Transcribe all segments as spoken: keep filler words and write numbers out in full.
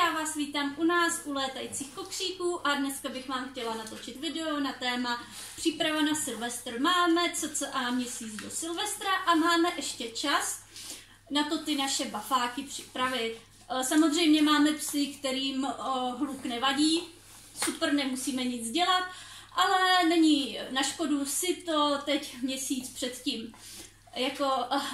já vás vítám u nás u létajících kokříků a dneska bych vám chtěla natočit video na téma příprava na Silvestr. Máme cca měsíc do Silvestra a máme ještě čas na to ty naše bafáky připravit. Samozřejmě máme psy, kterým hluk nevadí, super, nemusíme nic dělat, ale není na škodu si to teď měsíc předtím jako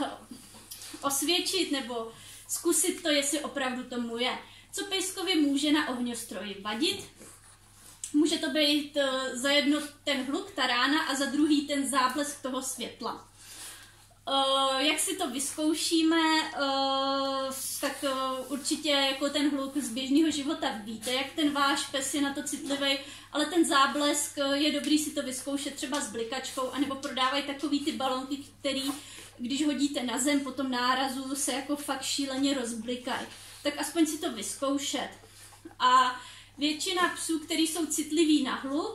osvědčit nebo zkusit to, jestli opravdu tomu je. Co pejskovi může na ohňostroji vadit? Může to být uh, za jedno ten hluk, ta rána a za druhý ten záblesk toho světla. Uh, jak si to vyzkoušíme, uh, tak uh, určitě jako ten hluk z běžného života víte, jak ten váš pes je na to citlivý, ale ten záblesk uh, je dobrý si to vyzkoušet třeba s blikačkou, anebo prodávají takový ty balonky, který když hodíte na zem po tom nárazu se jako fakt šíleně rozblikají. Tak aspoň si to vyzkoušet. A většina psů, který jsou citliví na hluk,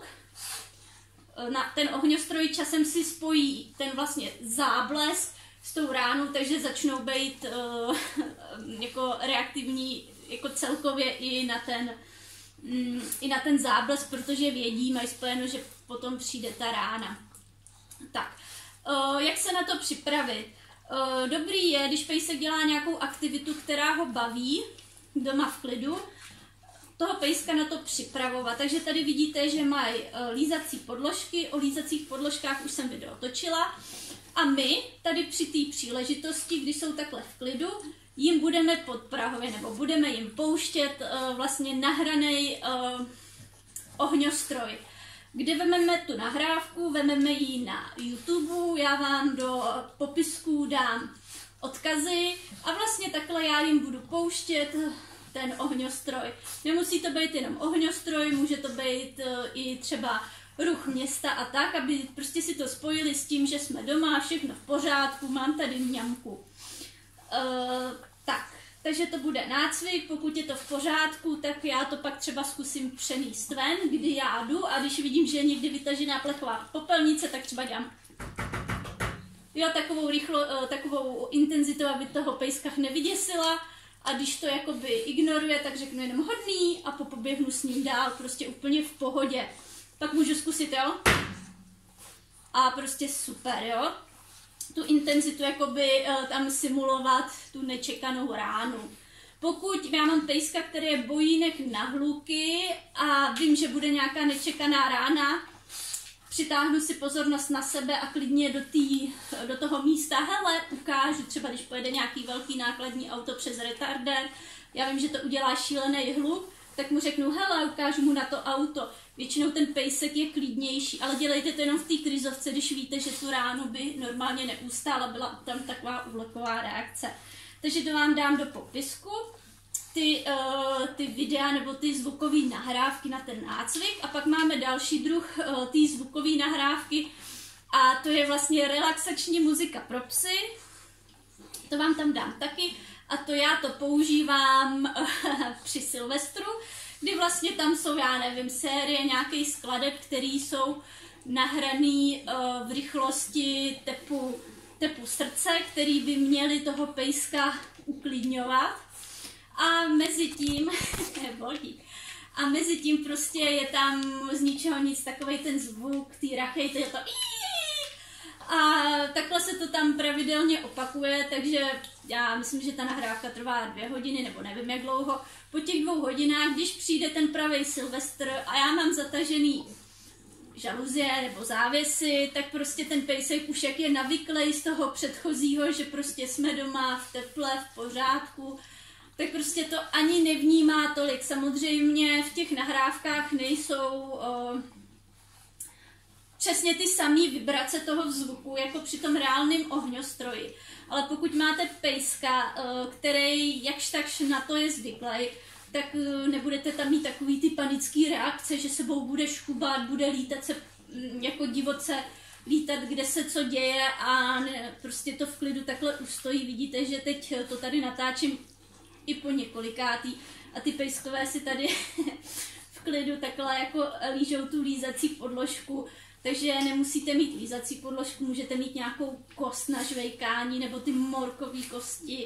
na ten ohňostroj časem si spojí ten vlastně záblesk s tou ránou, takže začnou být uh, jako reaktivní jako celkově i na ten, um, i na ten záblesk, protože vědí, mají spojeno, že potom přijde ta rána. Tak, uh, jak se na to připravit? Uh, dobrý je, když pejsek dělá nějakou aktivitu, která ho baví, doma v klidu, toho pejska na to připravovat. Takže tady vidíte, že mají uh, lízací podložky, o lízacích podložkách už jsem video točila. A my tady při té příležitosti, když jsou takhle v klidu, jim budeme podprahově, nebo budeme jim pouštět uh, vlastně nahraný uh, ohňostroj. Kde vezmeme tu nahrávku, vezmeme ji na YouTube, já vám do popisku dám odkazy a vlastně takhle já jim budu pouštět ten ohňostroj. Nemusí to být jenom ohňostroj, může to být i třeba ruch města a tak, aby prostě si to spojili s tím, že jsme doma, všechno v pořádku, mám tady mňamku. Uh, tak. Takže to bude nácvik, pokud je to v pořádku, tak já to pak třeba zkusím přenést ven, kdy já jdu a když vidím, že je někdy vytažená plechová popelnice, tak třeba dělám jo, takovou, rychlo, takovou intenzitu, aby toho pejska nevyděsila a když to jakoby ignoruje, tak řeknu jenom hodný a popoběhnu s ním dál, prostě úplně v pohodě. Pak můžu zkusit, jo? A prostě super, jo? Tu intenzitu jakoby uh, tam simulovat tu nečekanou ránu. Pokud já mám pejska, který je bojínek na hluky a vím, že bude nějaká nečekaná rána, přitáhnu si pozornost na sebe a klidně do, tý, do toho místa, hele, ukážu, třeba když pojede nějaký velký nákladní auto přes retardér, já vím, že to udělá šílený hluk, tak mu řeknu, hele, ukážu mu na to auto. Většinou ten pejsek je klidnější, ale dělejte to jenom v té krizovce, když víte, že tu ránu by normálně neustála, byla tam taková úvleková reakce. Takže to vám dám do popisku, ty, uh, ty videa nebo ty zvukové nahrávky na ten nácvik a pak máme další druh uh, ty zvukové nahrávky a to je vlastně relaxační muzika pro psy, to vám tam dám taky a to já to používám uh, při Silvestru, kdy vlastně tam jsou, já nevím, série nějakých skladeb, které jsou nahraný uh, v rychlosti tepu, tepu srdce, který by měly toho pejska uklidňovat. A mezi tím, bolí, a mezi tím prostě je tam z ničeho nic takovej ten zvuk, ty rachej, to je to a takhle se to tam pravidelně opakuje, takže já myslím, že ta nahrávka trvá dvě hodiny, nebo nevím jak dlouho. Po těch dvou hodinách, když přijde ten pravý Silvestr a já mám zatažený žaluzie nebo závěsy, tak prostě ten pejsek už jak je navyklej z toho předchozího, že prostě jsme doma v teple, v pořádku, tak prostě to ani nevnímá tolik. Samozřejmě v těch nahrávkách nejsou o, přesně ty samé vibrace toho zvuku, jako při tom reálném ohňostroji. Ale pokud máte pejska, který jakž takž na to je zvyklý, tak nebudete tam mít takový ty panický reakce, že sebou bude škubat, bude lítat se jako divoce, lítat, kde se co děje a ne, prostě to v klidu takhle ustojí. Vidíte, že teď to tady natáčím i po několikátý a ty pejskové si tady v klidu takhle jako lížou tu lízací podložku, takže nemusíte mít lízací podložku, můžete mít nějakou kost na žvejkání nebo ty morkové kosti,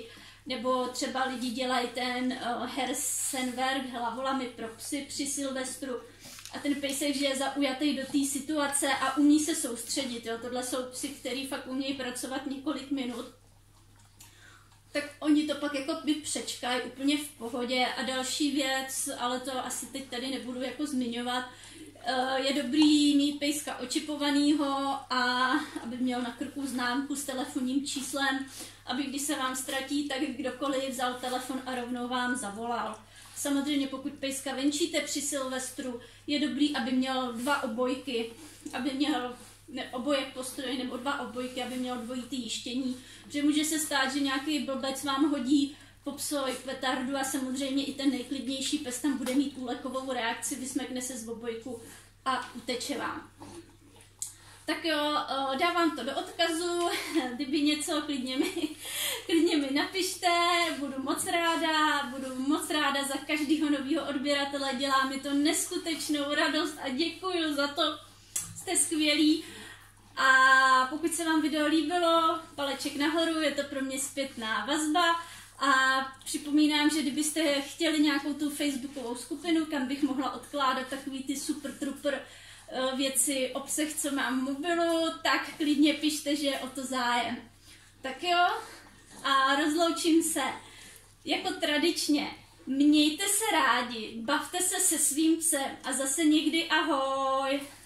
nebo třeba lidi dělají ten uh, Hersenwerk, hlavolamy pro psy při Silvestru a ten pejsek, že je zaujatý do té situace a umí se soustředit. Jo? Tohle jsou psy, který fakt umějí pracovat několik minut. Tak oni to pak jako by přečkají úplně v pohodě. A další věc, ale to asi teď tady nebudu jako zmiňovat, je dobrý mít pejska očipovanýho a aby měl na krku známku s telefonním číslem, aby když se vám ztratí, tak kdokoliv vzal telefon a rovnou vám zavolal. Samozřejmě pokud pejska venčíte při Silvestru, je dobrý, aby měl dva obojky, aby měl ne, obojek postroj nebo dva obojky, aby měl dvojitý jištění, protože může se stát, že nějaký blbec vám hodí popsoj petardu a samozřejmě i ten nejklidnější pes tam bude mít úlekovou reakci, vysmekne se z obojku a uteče vám. Tak jo, dávám to do odkazu, kdyby něco, klidně mi, klidně mi napište, budu moc ráda, budu moc ráda za každého nového odběratele, dělá mi to neskutečnou radost a děkuju za to, jste skvělí. A pokud se vám video líbilo, paleček nahoru, je to pro mě zpětná vazba. A připomínám, že kdybyste chtěli nějakou tu facebookovou skupinu, kam bych mohla odkládat takový ty super trooper věci, obsah, co mám v mobilu, tak klidně pište, že je o to zájem. Tak jo, a rozloučím se. Jako tradičně, mějte se rádi, bavte se se svým psem a zase někdy ahoj.